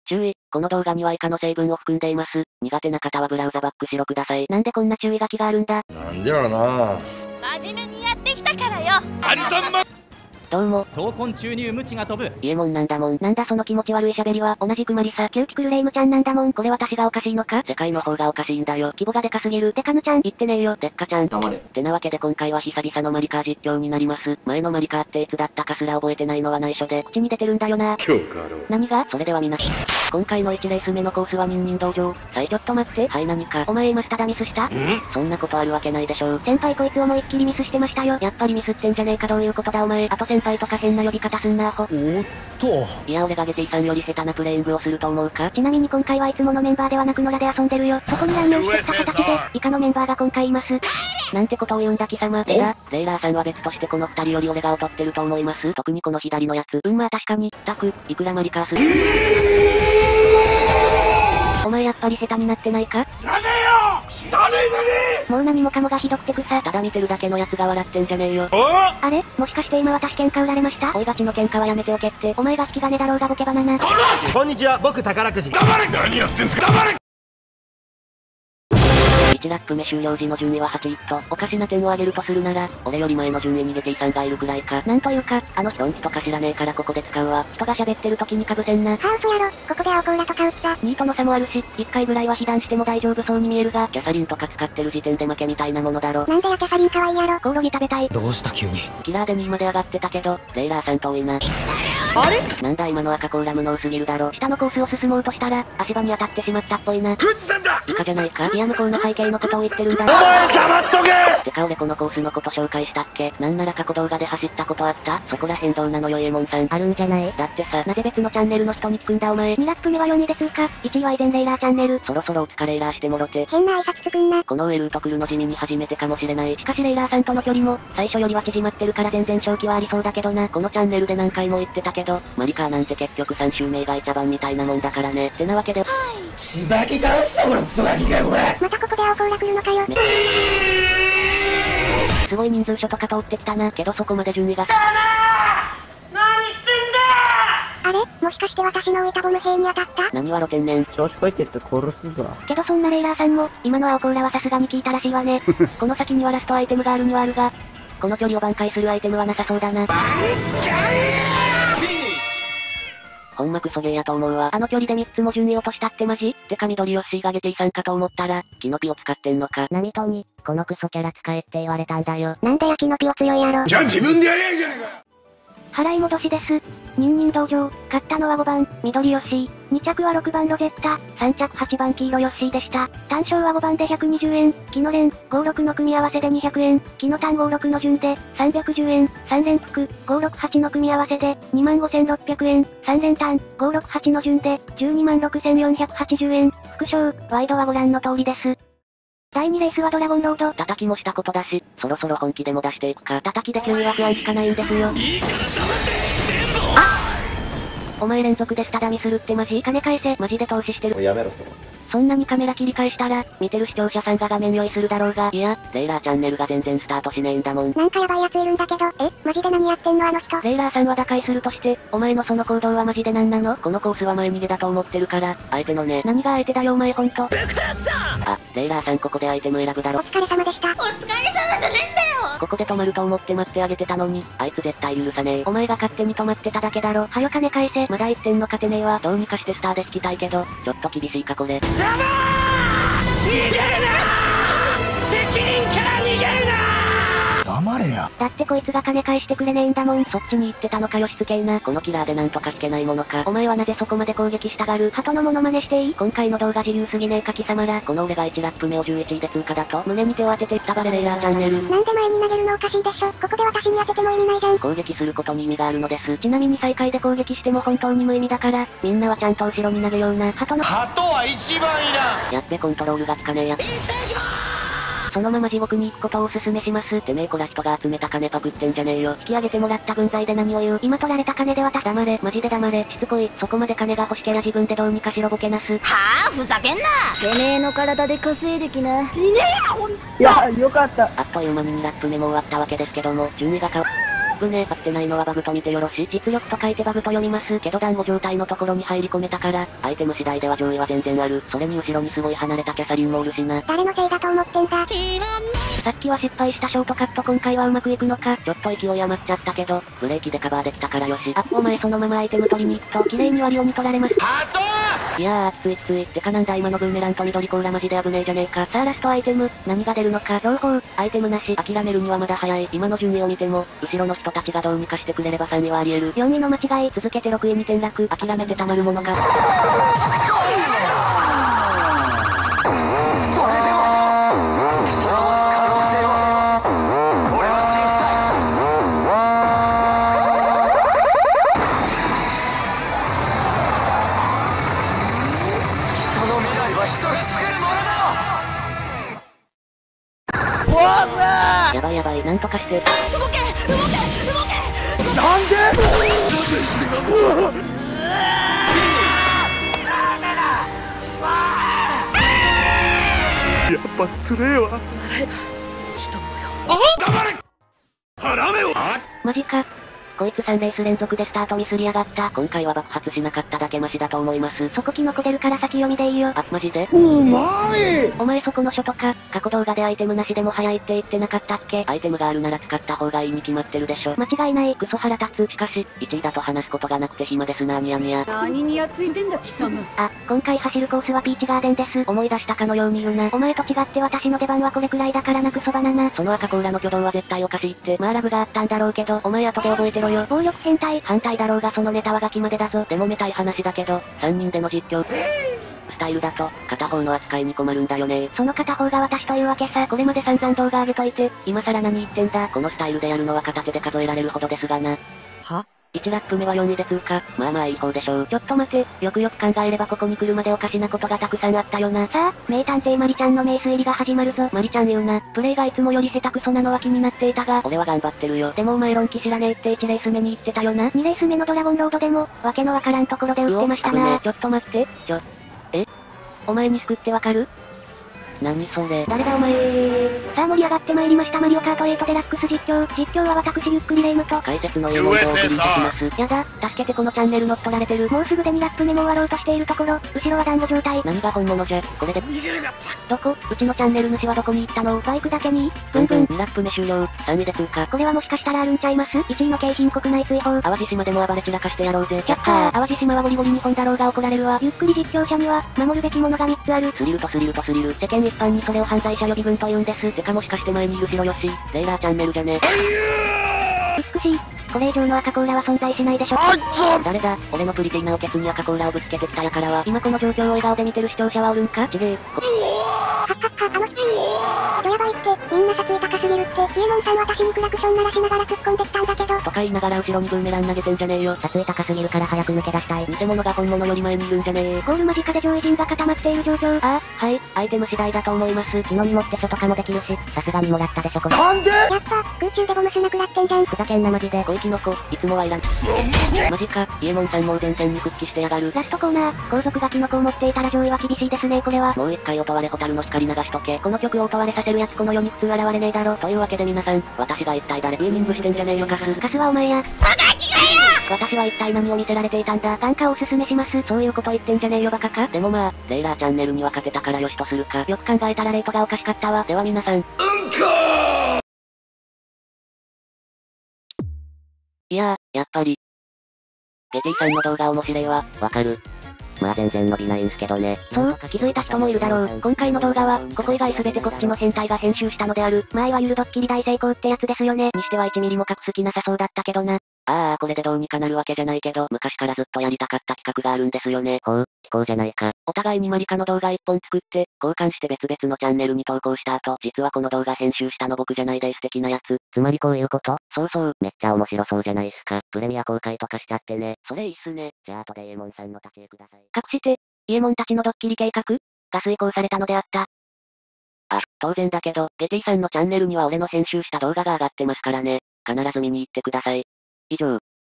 注意、この動画には以下の成分を含んでいます。苦手な方はブラウザバックしろください。なんでこんな注意書きがあるんだ。 なんでやろな。 真面目にやってきたからよ。 アリさんま。 どうも。 闘魂中に鞭が飛ぶ。 イエモンなんだもん。なんだその気持ち悪い喋りは。同じくマリサ。キューティクルレイムちゃんなんだもん。これ私がおかしいのか。世界の方がおかしいんだよ。規模がでかすぎる。デカヌちゃん。言ってねえよ。デッカちゃん。黙れ。ってなわけで今回は久々のマリカー実況になります。前のマリカーっていつだったかすら覚えてないのは内緒で、口に出てるんだよな。 今日から。 何が。それでは皆今回の1レース目のコースはニンニン道場。ちょっと待って。はい何か。お前今スタダミスした？そんなことあるわけないでしょう。先輩こいつ思いっきりミスしてましたよ。やっぱりミスってんじゃねえか。どういうことだお前。あと先輩とか変な呼び方すんなアホ。いや俺がゲティさんより下手なプレイングをすると思うか。ちなみに今回はいつものメンバーではなく野良で遊んでるよ。そこに乱入してきた形で、以下のメンバーが今回います。なんてことを言うんだ貴様。レイラーさんは別としてこの二人より俺が劣ってると思います。特にこの左のやつ。まあ確かに。いくらマリカース。お前やっぱり下手になってないか？ 知らねえよ。知らねえじゃねえ。もう何もかもがひどくて草。ただ見てるだけのやつが笑ってんじゃねえよ。あれもしかして今私喧嘩売られました？おいガチの喧嘩はやめておけって。お前が引き金だろうがボケバナナ。 こんにちは、僕宝くじ。 黙れ。何やってんすか。黙れ。 1ラップ目終了時の順位は8位と、おかしな点を挙げるとするなら、俺より前の順位にゲティさんがいるくらいか。なんというか、人んちとか知らねえからここで使うわ。人が喋ってる時に被せんな。嘘やろ。ここで青コーラとか打った。ニートの差もあるし、1回ぐらいは被弾しても大丈夫そうに見えるが、キャサリンとか使ってる時点で負けみたいなものだろ。なんでやキャサリン可愛いやろ。コオロギ食べたい。 どうした急に。 キラーで2位まで上がってたけど、レイラーさん遠いな。 あれなんだ今の赤コーラ無能すぎるだろ。下のコースを進もうとしたら、足場に当たってしまったっぽいな。 富士山だ。 イカじゃないか。いや向こうの背景のことを言ってるんだ。 お前黙っとけ。 てか俺このコースのこと紹介したっけ？なんなら過去動画で走ったことあった？そこら辺どうなのよイエモンさん。あるんじゃない？だってさ、なぜ別のチャンネルの人に聞くんだお前。2ラップ目は4位で通過。1位は以前レイラーチャンネル。そろそろお疲れレイラーしてもろて。変な挨拶つくんな。この上ルート来るの地味に初めてかもしれない。しかしレイラーさんとの距離も、最初よりは縮まってるから全然正気はありそうだけどな。このチャンネルで何回も言ってたけど、マリカーなんて結局3周目がイチャ版みたいなもんだからね。ってなわけで。 しばき倒すぞこれクソガキがこれ。 またここで青コーラ来るのかよ。すごい人数書とか通ってきたな。けどそこまで順位が。 何してんだ。 あれもしかして私の置いたボム兵に当たった？何笑てんねん。 調子こいてって殺すぞ。 けどそんなレイラーさんも、今の青コーラはさすがに効いたらしいわね。この先にはラストアイテムがあるにはあるが、この距離を挽回するアイテムはなさそうだな。ほんまクソゲーやと思うわ。あの距離で3つも順位落としたってマジ？てか緑ヨッシーがゲティさんかと思ったら、キノピを使ってんのか。何とに、このクソキャラ使えって言われたんだよ。なんでやキノピオ強いやろ。 じゃあ自分でやりゃいいじゃねえか。 払い戻しです。ニンニン道場、勝ったのは5番、緑ヨッシー。2着は6番ロゼッタ、3着8番黄色ヨッシーでした。単勝は5番で120円、木の連、56の組み合わせで200円、木の単56の順で、310円、3連複、568の組み合わせで、25,600円、3連単、568の順で、126,480円、副賞、ワイドはご覧の通りです。第2レースはドラゴンロード。叩きもしたことだし、そろそろ本気でも出していくか。叩きで9位は不安しかないんですよ。お前連続でスタダミするってマジ？金返せ。マジで投資してる。 もうやめろそれ。 そんなにカメラ切り返したら、見てる視聴者さんが画面酔いするだろうが。いや、レイラーチャンネルが全然スタートしねえんだもん。なんかやばいやついるんだけど、マジで何やってんのあの人。レイラーさんは打開するとして、お前のその行動はマジで何なの？このコースは前逃げだと思ってるから、相手のね。何が相手だよお前ほんと。あ、レイラーさんここでアイテム選ぶだろ。お疲れ様でした。 お疲れ様じゃねえんだよ。 ここで止まると思って待ってあげてたのに、あいつ絶対許さねえ。お前が勝手に止まってただけだろ。はよ金返せ。まだ1点の勝てねえわ。どうにかしてスターで引きたいけど、ちょっと厳しいかこれ。 逃げるな。責任から逃げるな。 黙れや。 だってこいつが金返してくれねえんだもん。そっちに行ってたのかよしつけえな。このキラーでなんとか引けないものか。お前はなぜそこまで攻撃したがる？鳩のモノマネしていい？今回の動画自由すぎねえか貴様ら。この俺が1ラップ目を11位で通過だと胸に手を当てていったバレレイラーチャンネル。なんで前に投げるのおかしいでしょ。ここで私に当てても意味ないじゃん。攻撃することに意味があるのです。ちなみに再開で攻撃しても本当に無意味だから、みんなはちゃんと後ろに投げような。鳩は一番いらん。 やっべコントロールがつかねえや。そのまま地獄に行くことをお勧めします。てめえこら人が集めた金パクってんじゃねえよ。引き上げてもらった分際で何を言う？今取られた金で渡黙れ、マジで黙れ。しつこい。そこまで金が欲しけりゃ自分でどうにかしろボケなす。 はあ、ふざけんな。てめえの体で稼いできな。 いや、よかった。 あっという間に2ラップ目も終わったわけですけども、順位が変わぶね、合ってないのはバグと見てよろし。実力と書いてバグと読みます。けど団子状態のところに入り込めたから、アイテム次第では上位は全然ある。それに後ろにすごい離れたキャサリンもおるしな。 誰のせいだと思ってんだ。 さっきは失敗したショートカット今回はうまくいくのか。ちょっと勢い余っちゃったけど、ブレーキでカバーできたからよし。あ、お前そのままアイテム取りに行くと、綺麗に割り鬼取られます。いやー、きついきつい。てかなんだ今のブーメランと緑コーラマジで危ねえじゃねえか。さあラストアイテム、何が出るのか。朗報、アイテムなし。諦めるにはまだ早い。今の順位を見ても、後ろの人たちがどうにかしてくれれば3位はあり得る。4位の間違い、続けて6位に転落。諦めてたまるものか。やばいやばい、なんとかして。 動け動け動け。 なんでやっぱつれえわ。 マジか。こいつ3レース連続でスタートミスりやがった。今回は爆発しなかっただけマシだと思います。そこキノコ出るから先読みでいいよ。あ、マジで？ うまい。 お前そこの書とか、過去動画でアイテムなしでも早いって言ってなかったっけ？アイテムがあるなら使った方がいいに決まってるでしょ。間違いない。クソ腹立つ。しかし、1位だと話すことがなくて暇ですなニヤニヤ。 何にやついてんだ貴様。 あ、今回走るコースはピーチガーデンです。思い出したかのように言うな。お前と違って私の出番はこれくらいだからなクソバナナ。その赤コーラの挙動は絶対おかしいって。まあラグがあったんだろうけど、お前後で覚えてろよ。暴力変態。反対だろうがそのネタはガキまでだぞ。でもめたい話だけど、3人での実況。スタイルだと、片方の扱いに困るんだよね。その片方が私というわけさ。これまで散々動画上げといて、今更何言ってんだ。このスタイルでやるのは片手で数えられるほどですがな。 は 1ラップ目は4位で通過。まあまあいい方でしょう。ちょっと待て、よくよく考えればここに来るまでおかしなことがたくさんあったよな。さあ、名探偵マリちゃんの名推理が始まるぞ。マリちゃん言うな。プレイがいつもより下手くそなのは気になっていたが、俺は頑張ってるよ。でもお前論機知らねえって1レース目に言ってたよな。2レース目のドラゴンロードでも、わけのわからんところで売ってましたな。ちょっと待って、お前に救ってわかる？何それ？誰だお前？さあ盛り上がってまいりましたマリオカート8デラックス実況。実況は私ゆっくりレイムと解説の英語をお送りいたします。やだ、助けてこのチャンネル乗っ取られてる。もうすぐで2ラップ目も終わろうとしているところ、後ろは団子状態。何が本物じゃ、これで。逃げるがった。どこ？うちのチャンネル主はどこに行ったの？バイクだけに？ブンブン。2ラップ目終了。3位で通過。これはもしかしたらあるんちゃいます？ 1 位の景品国内追放。淡路島でも暴れ散らかしてやろうぜ。やったー。淡路島はゴリゴリ日本だろうが怒られるわ。ゆっくり実況者には、守るべきものが3つある。スリルとスリルとスリル。世間一般にそれを犯罪者予備軍と言うんです。てかもしかして前にいる白吉、レイラーチャンネルじゃね。美しい。これ以上の赤コーラは存在しないでしょ。誰だ？俺のプリティなおケツに赤コーラをぶつけてきたやからは、今この状況を笑顔で見てる視聴者はおるんか？ちげえ。 ドヤバいって、みんな撮影高すぎるって、イエモンさん私にクラクション鳴らしながら突っ込んできたんだけど。 とか言いながら後ろにブーメラン投げてんじゃねえよ。撮影高すぎるから早く抜け出したい。偽物が本物より前にいるんじゃねえ。ゴール間近で上位陣が固まっている状況。ああ、はい、アイテム次第だと思います。昨日に持って書とかもできるし、さすがにもらったでしょこれ。 なんで？ やっぱ、空中でボム砂食らってんじゃん。 ふざけんなマジで。小池の子、いつもはいらん。マジか、イエモンさんもう前線に復帰してやがる。ラストコーナー、後続がキノコを持っていたら上位は厳しいですねこれは。もう一回音割れ蛍の光流しとけ。この曲を音割れさせるやつこの世に普通現れねえだろ。というわけで皆さん、私が一体誰ビーミングしてんじゃねえよカス。カスはお前や。クソガキがよ！私は一体何を見せられていたんだ。眼科をおすすめします。そういうこと言ってんじゃねえよバカか。でもまあ、レイラーチャンネルには勝てたからよしとするか。よく考えたらレートがおかしかったわ。では皆さん。いやー、やっぱり。ゲティさんの動画面白いわ。わかる。まあ全然伸びないんすけどね。そう、気づいた人もいるだろう。今回の動画は、ここ以外全てこっちの変態が編集したのである。まあいわゆるドッキリ大成功ってやつですよね。にしては1ミリも隠す気なさそうだったけどな。これでどうにかなるわけじゃないけど、昔からずっとやりたかった企画があるんですよね。ほう、非行じゃないか。お互いにマリカの動画1本作って、交換して別々のチャンネルに投稿した後、実はこの動画編集したの僕じゃないです的なやつ。つまりこういうこと？そうそう。めっちゃ面白そうじゃないっすか。プレミア公開とかしちゃってね。それいいっすね。じゃあ後でイエモンさんの立ち絵ください。隠して、イエモンたちのドッキリ計画が遂行されたのであった。あ、当然だけど、ゲティさんのチャンネルには俺の編集した動画が上がってますからね。必ず見に行ってください。以上。